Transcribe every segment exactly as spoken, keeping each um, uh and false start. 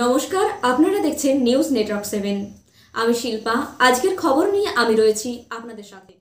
নমস্কার, আপনারা দেখছেন নিউজ নেটওয়ার্ক সেভেন। আমি শিল্পা। আজকের খবর নিয়ে আমি রয়েছি আপনাদের সাথে।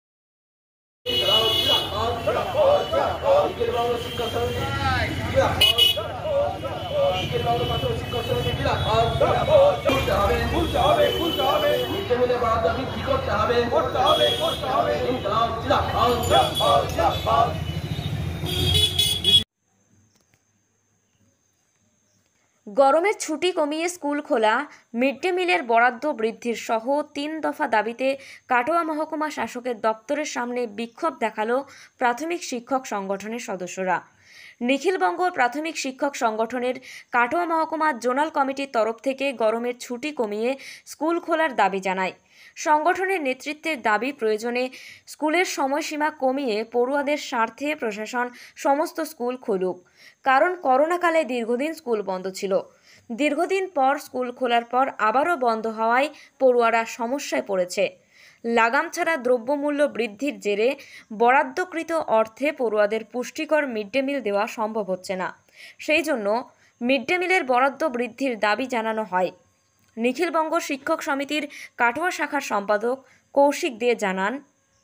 গরমের ছুটি কমিয়ে স্কুল খোলা, মিড ডে মিলের বরাদ্দ বৃদ্ধির সহ তিন দফা দাবিতে কাটোয়া মহকুমা শাসকের দপ্তরের সামনে বিক্ষোভ দেখালো প্রাথমিক শিক্ষক সংগঠনের সদস্যরা। নিখিলবঙ্গ প্রাথমিক শিক্ষক সংগঠনের কাটোয়া মহকুমা জোনাল কমিটির তরফ থেকে গরমের ছুটি কমিয়ে স্কুল খোলার দাবি জানায়। সংগঠনের নেতৃত্বের দাবি, প্রয়োজনে স্কুলের সময়সীমা কমিয়ে পড়ুয়াদের স্বার্থে প্রশাসন সমস্ত স্কুল খুলুক। কারণ করোনাকালে দীর্ঘদিন স্কুল বন্ধ ছিল। দীর্ঘদিন পর স্কুল খোলার পর আবারও বন্ধ হওয়ায় পড়ুয়ারা সমস্যায় পড়েছে। লাগাম ছাড়া দ্রব্যমূল্য বৃদ্ধির জেরে বরাদ্দকৃত অর্থে পড়ুয়াদের পুষ্টিকর মিড ডে মিল দেওয়া সম্ভব হচ্ছে না। সেই জন্য মিড ডে মিলের বরাদ্দ বৃদ্ধির দাবি জানানো হয়। নিখিলবঙ্গ শিক্ষক সমিতির কাটোয়া শাখার সম্পাদক কৌশিক দে জানান,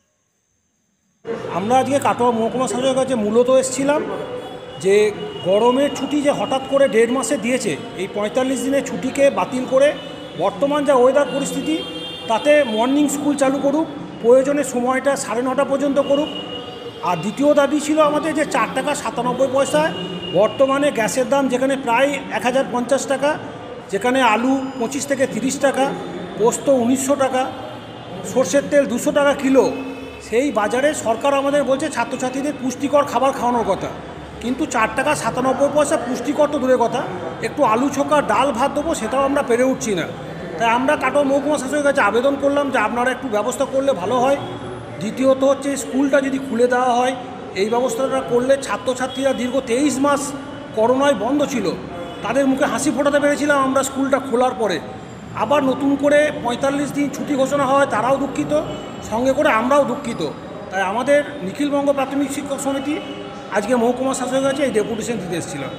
আমরা আজকে কাটোয়া মহকুমা শাসকের কাছে মূলত এসেছিলাম যে গরমের ছুটি যে হঠাৎ করে দেড় মাসে দিয়েছে, এই পঁয়তাল্লিশ দিনের ছুটিকে বাতিল করে বর্তমান যা ওয়েদার পরিস্থিতি তাতে মর্নিং স্কুল চালু করুক, প্রয়োজনে সময়টা সাড়ে নটা পর্যন্ত করুক। আর দ্বিতীয় দাবি ছিল আমাদের যে চার টাকা সাতানব্বই পয়সায় বর্তমানে গ্যাসের দাম যেখানে প্রায় এক হাজার পঞ্চাশ টাকা, যেখানে আলু পঁচিশ থেকে তিরিশ টাকা, পোস্ত উনিশশো টাকা, সর্ষের তেল দুশো টাকা কিলো, সেই বাজারে সরকার আমাদের বলছে ছাত্রছাত্রীদের পুষ্টিকর খাবার খাওয়ানোর কথা, কিন্তু চার টাকা সাতানব্বই পয়সা পুষ্টিকর তো দূরের কথা, একটু আলু ছোকা ডাল ভাত দেবো সেটাও আমরা পেরে উঠছি না। তাই আমরা কাটোয়া মহকুমা শাসকের কাছে আবেদন করলাম যে আপনারা একটু ব্যবস্থা করলে ভালো হয়। দ্বিতীয়ত হচ্ছে স্কুলটা যদি খুলে দেওয়া হয়, এই ব্যবস্থাটা করলে ছাত্রছাত্রীরা দীর্ঘ তেইশ মাস করোনায় বন্ধ ছিল, তাদের মুখে হাসি ফোটাতে পেরেছিলাম আমরা স্কুলটা খোলার পরে। আবার নতুন করে পঁয়তাল্লিশ দিন ছুটি ঘোষণা হয়, তারাও দুঃখিত, সঙ্গে করে আমরাও দুঃখিত। তাই আমাদের নিখিলবঙ্গ প্রাথমিক শিক্ষক সমিতি আজকে মহকুমা শাসকের কাছে এই ডেপুটেশন দিতে এসেছিলাম।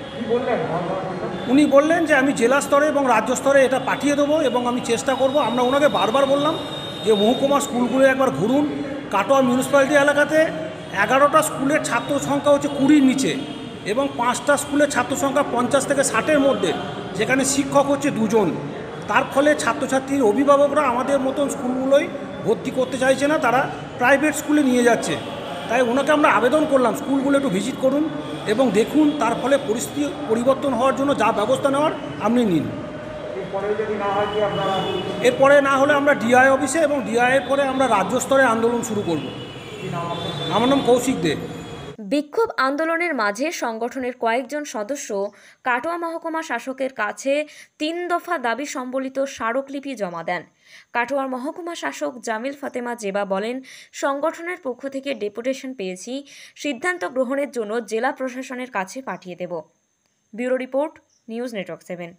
উনি বললেন যে আমি জেলা স্তরে এবং রাজ্য স্তরে এটা পাঠিয়ে দেবো এবং আমি চেষ্টা করব। আমরা ওনাকে বারবার বললাম যে মহকুমা স্কুলগুলো একবার ঘুরুন। কাটোয়া মিউনিসিপ্যালিটি এলাকাতে এগারোটা স্কুলের ছাত্র সংখ্যা হচ্ছে কুড়ির নিচে এবং পাঁচটা স্কুলের ছাত্র সংখ্যা পঞ্চাশ থেকে ষাটের মধ্যে, যেখানে শিক্ষক হচ্ছে দুজন। তার ফলে ছাত্রছাত্রীর অভিভাবকরা আমাদের মতন স্কুলগুলোই ভর্তি করতে চাইছে না, তারা প্রাইভেট স্কুলে নিয়ে যাচ্ছে। তাই ওনাকে আমরা আবেদন করলাম স্কুলগুলো একটু ভিজিট করুন এবং দেখুন, তার ফলে পরিস্থিতি পরিবর্তন হওয়ার জন্য যা ব্যবস্থা নেওয়ার আপনি নিন। এরপরে না হলে আমরা ডিআই অফিসে এবং ডিআইয়ের পরে আমরা রাজ্য স্তরে আন্দোলন শুরু করব। আমার নাম কৌশিক দে। বিক্ষোভ আন্দোলনের মাঝে সংগঠনের কয়েকজন সদস্য কাটোয়া মহকুমা শাসকের কাছে তিন দফা দাবি সম্বলিত স্মারকলিপি জমা দেন। কাটোয়ার মহকুমা শাসক জামিল ফাতেমা জেবা বলেন, সংগঠনের পক্ষ থেকে ডেপুটেশন পেয়েছি, সিদ্ধান্ত গ্রহণের জন্য জেলা প্রশাসনের কাছে পাঠিয়ে দেব। Bureau report, news network seven.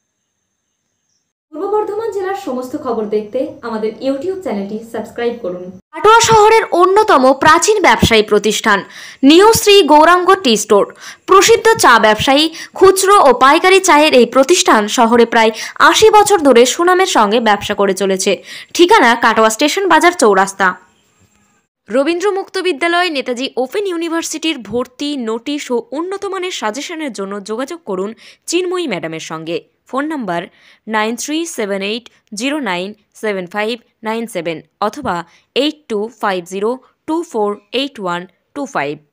Purba Bardhaman জেলার সমস্ত খবর দেখতে আমাদের ইউটিউব চ্যানেলটি সাবস্ক্রাইব করুন। কাটোয়া শহরের অন্যতম প্রাচীন ব্যবসায়ী প্রতিষ্ঠান new Shri Gauranga tea store, প্রসিদ্ধ চা ব্যবসায়ী, খুচরো ও পাইকারি চায়ের এই প্রতিষ্ঠান শহরে প্রায় আশি বছর ধরে সুনামের সঙ্গে ব্যবসা করে চলেছে। ঠিকানা কাটোয়া স্টেশন বাজার চৌরাস্তা। রবীন্দ্র মুক্ত বিদ্যালয়, নেতাজি ওপেন ইউনিভার্সিটির ভর্তি, নোটিশ ও উন্নত মানের সাজেশনের জন্য যোগাযোগ করুন চিন্ময়ী ম্যাডামের সঙ্গে। Phone number nine three seven eight zero nine seven five nine seven অথবা eight two five zero two four eight one two five.